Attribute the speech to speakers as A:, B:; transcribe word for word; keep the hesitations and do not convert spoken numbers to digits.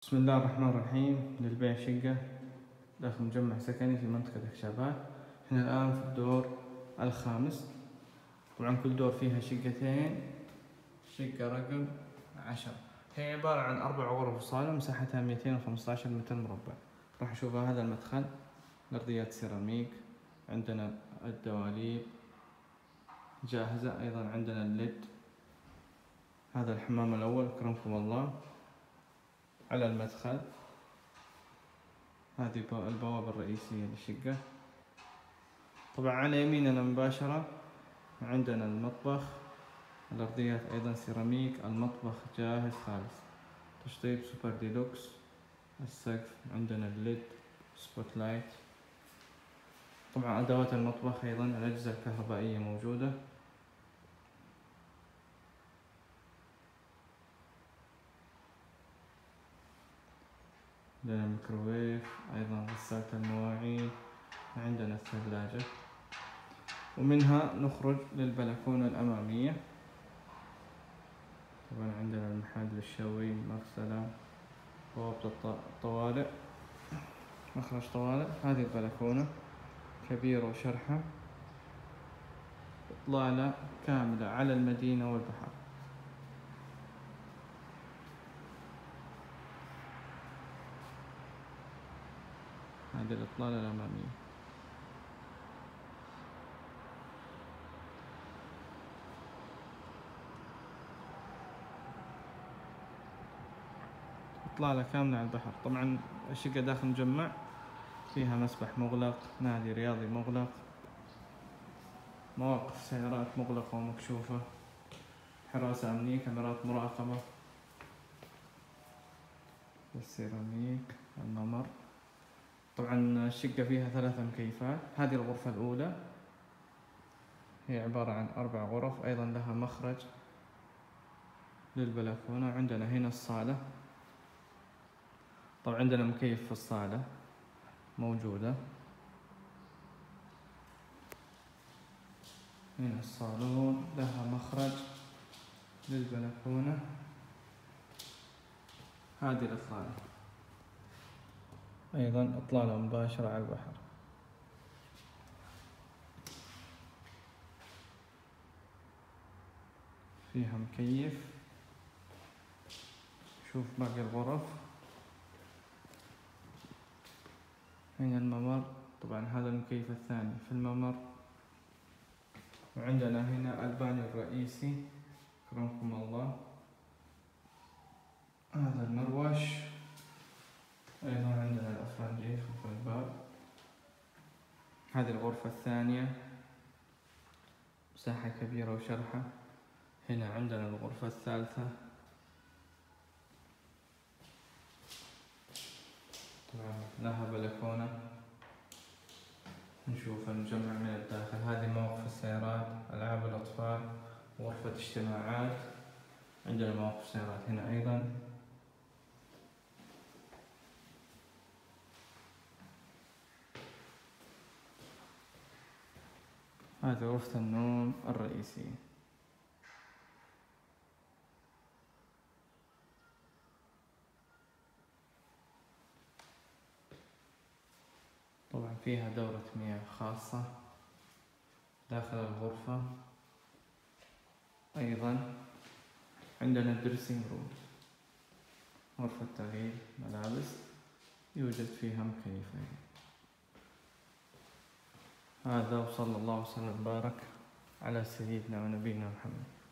A: بسم الله الرحمن الرحيم. للبيع شقة داخل مجمع سكني في منطقة الشابات. احنا الآن في الدور الخامس. طبعا كل دور فيها شقتين. شقة رقم عشرة هي عبارة عن أربع غرف وصالة، مساحتها مئتين وخمسة عشر متر مربع. راح نشوف هذا المدخل، الأرضيات سيراميك، عندنا الدواليب جاهزة، أيضا عندنا الليد. هذا الحمام الأول أكرمكم الله على المدخل. هذه البوابة الرئيسية للشقة. طبعا على يميننا مباشرة عندنا المطبخ، الأرضيات أيضا سيراميك، المطبخ جاهز خالص، تشطيب سوبر ديلوكس. السقف عندنا الليد سبوت لايت. طبعا أدوات المطبخ أيضا الأجهزة الكهربائية موجودة. عندنا الميكروويف، أيضا غسالة المواعين، عندنا الثلاجة. ومنها نخرج للبلكونة الأمامية. طبعا عندنا المحل الشوي، مغسلة، بوابة الطوارئ، مخرج طوارئ. هذه البلكونة كبيرة وشرحة، إطلالة كاملة على المدينة والبحر. هذه الإطلالة الأمامية. إطلالة كاملة على البحر. طبعا الشقة داخل مجمع، فيها مسبح مغلق، نادي رياضي مغلق، مواقف سيارات مغلقة ومكشوفة، حراسة أمنية، كاميرات مراقبة، السيراميك، الممر. طبعا الشقة فيها ثلاث مكيفات. هذه الغرفة الأولى هي عبارة عن أربع غرف، أيضا لها مخرج للبلكونة. عندنا هنا الصالة. طبعا عندنا مكيف في الصالة موجودة. هنا الصالون، لها مخرج للبلكونة. هذه الإطلالة أيضا إطلالة مباشرة على البحر. فيها مكيف. شوف باقي الغرف. هنا الممر. طبعا هذا المكيف الثاني في الممر. وعندنا هنا البانيو الرئيسي أكرمكم الله. هذا المروش. أيضا عندنا الأفرنجي خلف الباب. هذه الغرفة الثانية، مساحة كبيرة وشرحة. هنا عندنا الغرفة الثالثة. طبعا لها بلكونة. نشوف المجمع من الداخل. هذه مواقف السيارات، ألعاب الأطفال، غرفة اجتماعات. عندنا مواقف سيارات هنا أيضا. هذه غرفة النوم الرئيسية. طبعا فيها دورة مياه خاصة داخل الغرفة. أيضا عندنا الدريسنج روم، غرفة تغيير ملابس، يوجد فيها مكيفين. هذا، وصلى الله وسلم وبارك على سيدنا ونبينا محمد.